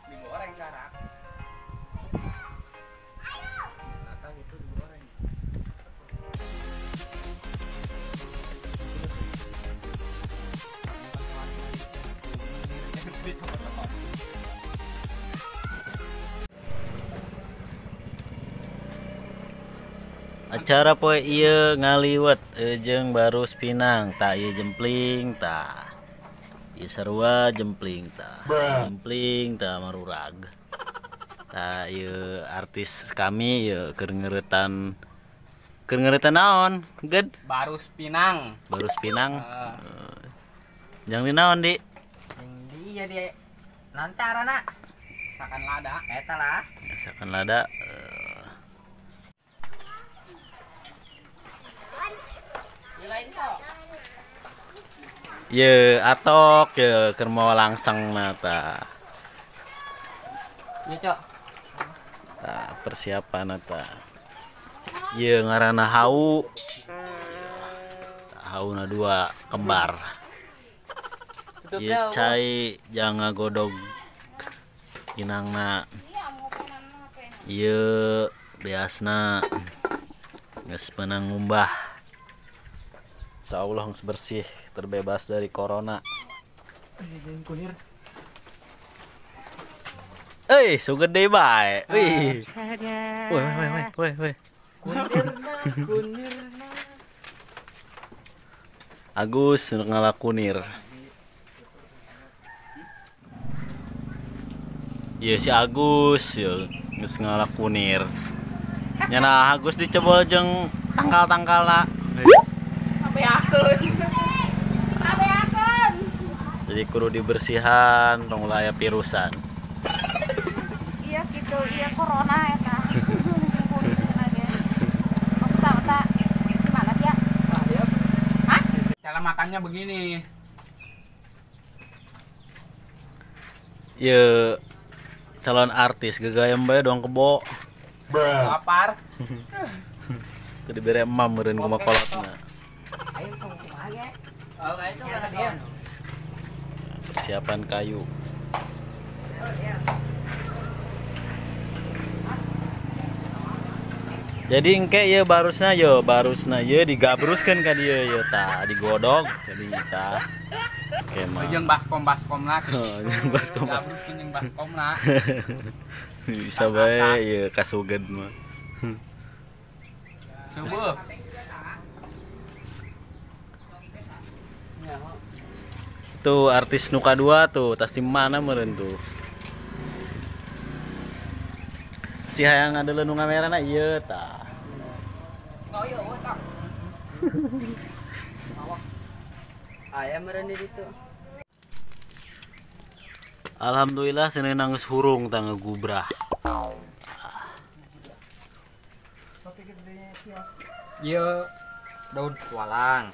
Digoreng sekarang. Selatan itu digoreng. Acara poe ieu ngaliwat jeung Barus Pinang tak ieu jempling tah. Ieu sarua jempling tah. Jempling tah marurag. Tah ieu artis kami ieu keur ngeuretan naon? Ged Barus Pinang. Barus Pinang. Jang di naon, Di? Iya di lantarana Sakan lada. eta lah. Sakan lada. Ye atok ye keur mau langsung nata. Iya, Cok. Tah persiapan nata. Ye ngaranna hau. Hauna dua kembar. Ye cai janga godog inangna. Ye beasna geus meunang ngumbah. Insyaallah geus bersih, terbebas dari corona. So gede bae. Wih. Weh. Agus ngalakunir. Iya si Agus ya geus ngalakunir. Nyana Agus dicebol jeung tangkal-tangkalna. Abe akun. Jadi kudu dibersihan, tong aya virusan. Iya gitu, iya corona eta. Masa gimana dia? Hah? Cara makannya begini. Ye calon artis gegayam bae doang kebo. Lapar. Teu dibere emam meureun kumaha kolotna. Ayo kumaha ge? Oh, kayak itu kan dia. Persiapan kayu. Jadi engke ye barusna ye digabruskeun ka dieu ye tah digodog jadi tah. Oke mah. Jeung baskom lah. Jeung baskom. Gabrus jeung baskom lah. Bisa bae ye kasuged mah. Subuh. Tuh artis nu kadua tuh tas di mana meureun tuh. Si hayang ngadeuleuh nu ngamerana ieu tah. Oh iya, otak. Aya meureun di ditu. Alhamdulillah seuneu geus hurung tah ngagubrah. Ieu daun walang.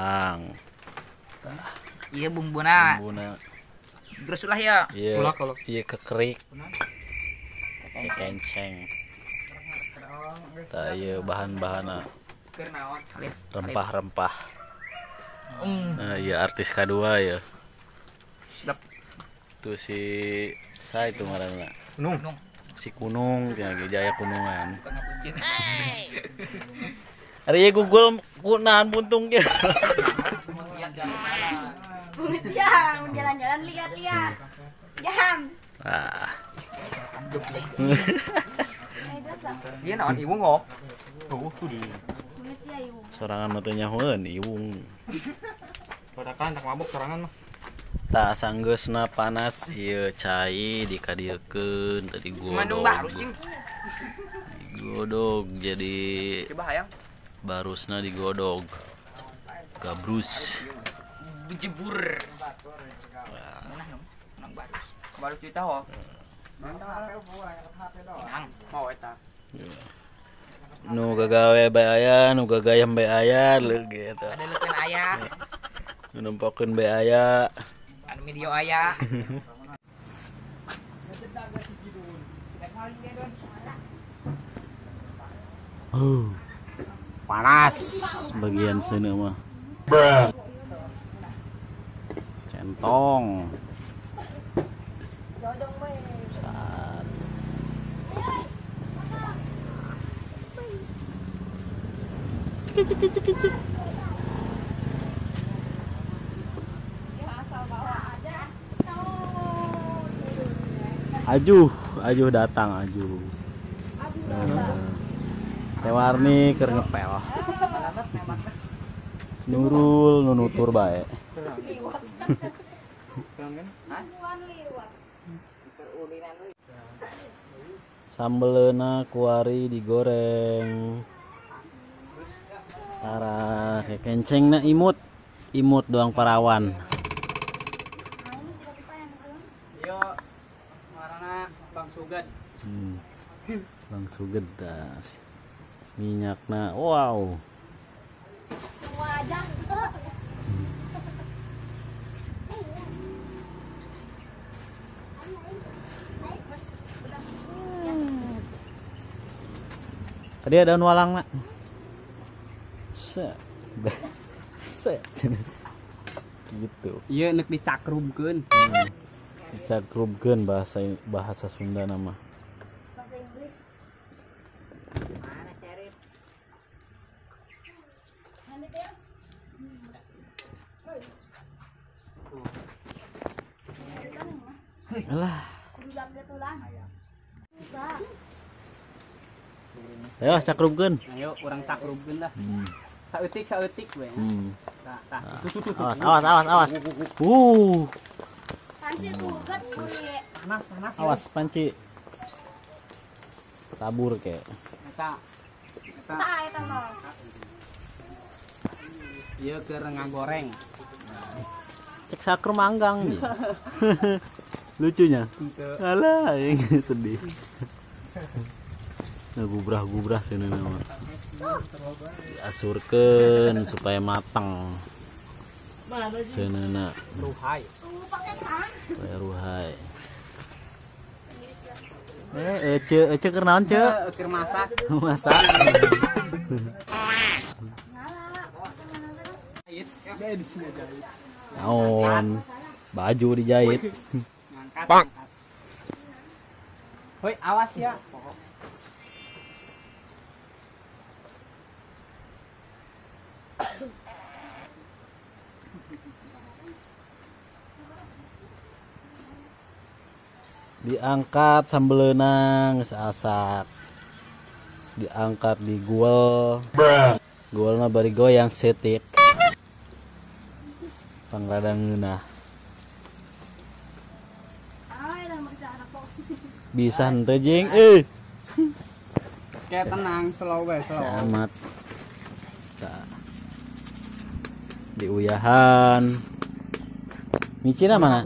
Iya bumbuna. Bumbuna. Lah ya. Ieu kekerik. Kekenceng. Tah ieu bahan-bahanna Keur naon? rempah-rempah. Nah, ieu artis kadua ya. Sedap. Tuh si sa itu ngaranna. Kunung. Si Kunung, Jaya Kunungan. Ari ieu Google nahan buntung ge. Jangan jalan-jalan lihat-lihat. Jangan. Ah. Ieu naon iwung oh. Tuh di. Sorangan mah teu nyahoeun iwung. Padakan tak mabuk sorangan mah. Tah sanggeusna panas ieu cai dikadiekeun tadi Mandung barus godog. jeung. Digodog jadi Coba hayang. barusna digodog. Gabrus. Bejebur. Nah, nang barus. Barus di tahu. Nang mau eta. Nu gagawe bae aya, nu gagayam bae aya leug gitu. Ada leukeun aya, Nu nempokeun bae aya. anu video aya. Panas bagian sini mah. Centong. Jodong we. Sat. Cek. Ya asal bawa aja. Ajuh datang ajuh. Tewarni keur ngepel. Nurul nunutur bae. Liwat. Kan? Liwat. Sambeleuna kuari digoreng. Tara kencengna imut doang parawan. Yo marana Bang Suged. Bang Suged das. Minyakna wow. Semua aja. Tadi ada daun walang nak. Set. Gitu. Iya nek dicakrumkeun. Dicakrumkeun bahasa Sunda nama. Bahasa Inggris. Mana Syarif? Nanti ya. Alah. Kudu tulang. Bisa. Ayo cakrumkeun. Ayo urang cakrumkeun dah. Saeutik we. Tah. Awas. Panci tuget kulit. Panas. Awas panci. Tabur ke. Eta Tak eta mah. ieu keur ngagoreng. Cek sakrum manggang nih. Lucunya. Alah, yang sedih. Nah, gubrah sini nama. Diasurkeun supaya matang. Seunana Ruhai. Pakai tangan. supaya ruhai. Ece keur naon, Ce? Keur masak. Masak. Di sini jahit. Naon? Baju dijahit. Ngangkat. Hoi, awas ya. Diangkat sambeleuna geus asak. Diangkat diguel. Guelna bari goyang setik. Pangradang ngeunah. Bisa henteu jeung Kayak tenang, slow we, slow. Samat. Tah. Diuyahan. Micina mana?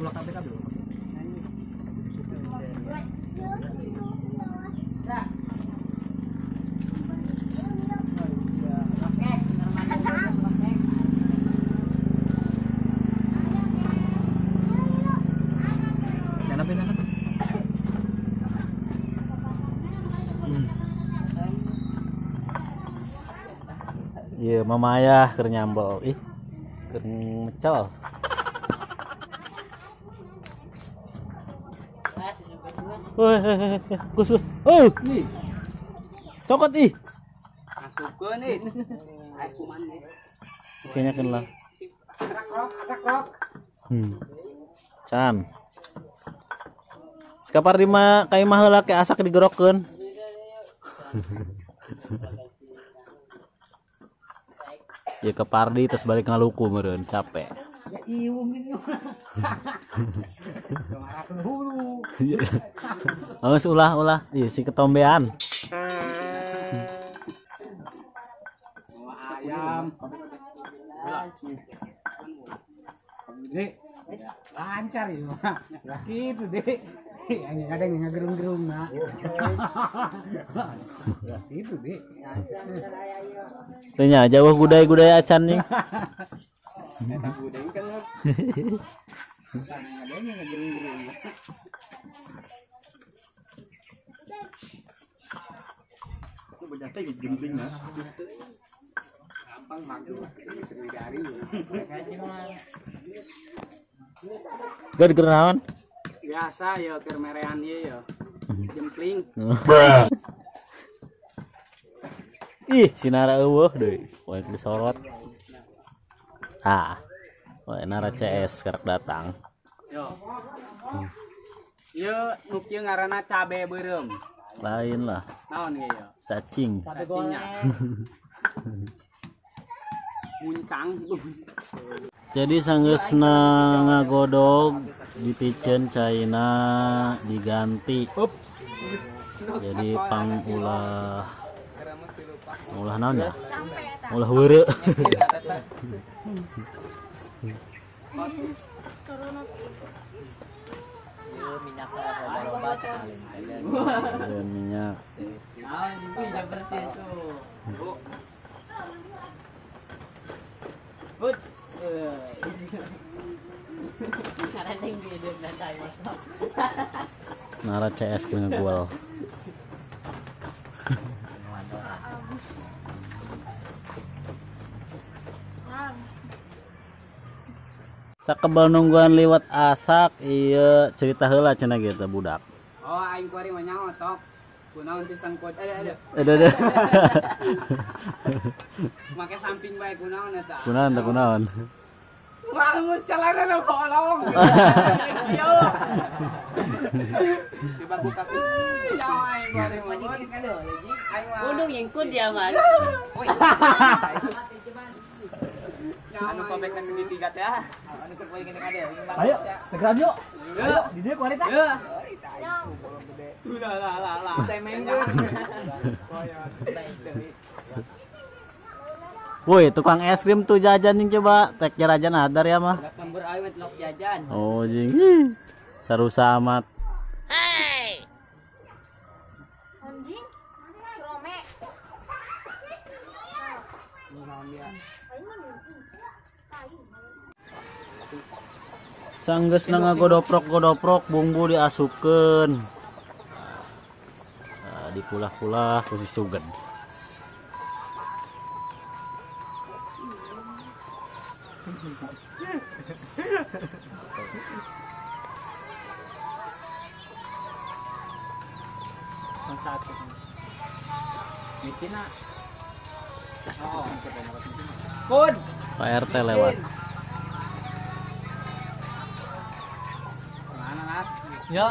Iya, mama ayah keur nyambel. Ih, keur mecel. Woi, Gus. Oh, nih. Cokot ih. Masukkeun nih. Ayo kuman nih. Geus kenyakeun lah. Asak rok. Can. Sekapar di mah kai mah heula ke asak digerokkeun. Ya ke Pardi terus balik ngaluku meureun capek. Ya iung gitu. Hulu. Awas ulah. Ieu si ketombean. Ayam. Dek, lancar ya. Ya gitu, Dek. Yang ada yang ngagerung-gerung nah. Ya gitu, Dek. Tanya jauh gudai acan nih. Eta gudeng kan. Ada yang ngagerung-gerung. Itu bedanya gembling nah. Gampang mager Sriwidari. Gak dikernaon? Ya Biasa ya kermerean ya. Jempling. Ih, sinara eueuh deui. Poe disorot. Ah. Poe nara CS kerek datang. Yo. Ieu nu kieu ngaranna cabe beureum. Lain lah. Naon ge ya? Cacing. Cacingnya. Muncang. Jadi sanggeusna ngagodog dipicen caina diganti. Jadi pangulah naon ya? Ulah heureuh. Minyak. Nara CS kena ngegual. Sakebal nungguan liwat asak iya cerita heula cenah gitu budak. Oh aing kuari mah nyaho tok. Kunaon pisang kuat ada. Make samping bae kunaon eta. Kunaon. Wah mu celana lo kolong. Yo. Tiba buka tuh. Ya aing kuari mah jitis kado lagi. Aing mah. Udung yengkut dia man. Anu sobek ke segitiga teh. Anu keur poe gini kade. Ayo, tegeran yuk. Ayo, di dieu ku ari tah. Lah. Semenggo. Woi, tukang es krim tuh jajan nih coba. Tek jajan adar ya mah. Lembur awet lok jajan. Oh, jing. Ih, sarusa amat. Anjing. Crome. Sanggeusna ngagodoprok-godoprok bumbu diasupkeun. Nah, dipulah-pulah ku si suged. Satu. Mikina. Oh, Kun. Pak RT lewat. Mana Nat? Ya.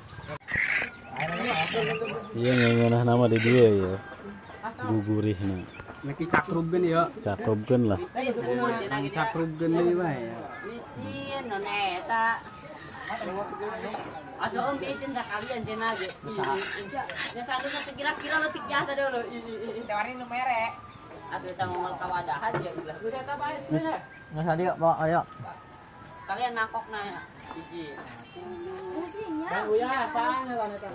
Iya ngeunah nama di dia ya. Gugurihna. Neki cakrubkeun ya. Cakrubkeun lah. Cakrubkeun deui bae. Iya nona eta. Asa om bikin dah kalian cenah ge. Ya satu kira-kira letik biasa dulu. Tawarin nu merek. Aduh tang ngomong kawadahan ya ulah. Udah ta bae Nggak usah dia, bawa ayo. kalian nakok na hiji. Fungsinya. Bang Uya sana kan eta.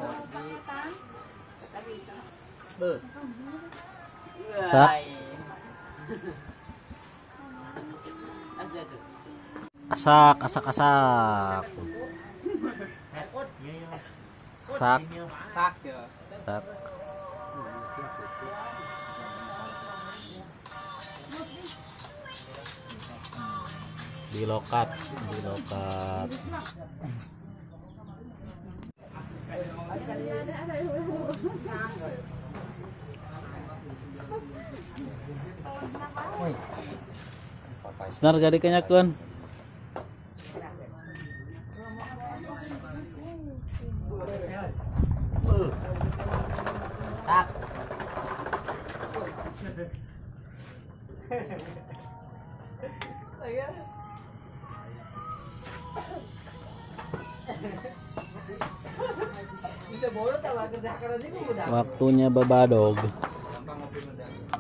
Beuh. Sak. Asda tuh. Asak. Sak. Sak ya. Sak. Dilokat. Senar gak dikenyakeun. Tak. Waktunya babadog.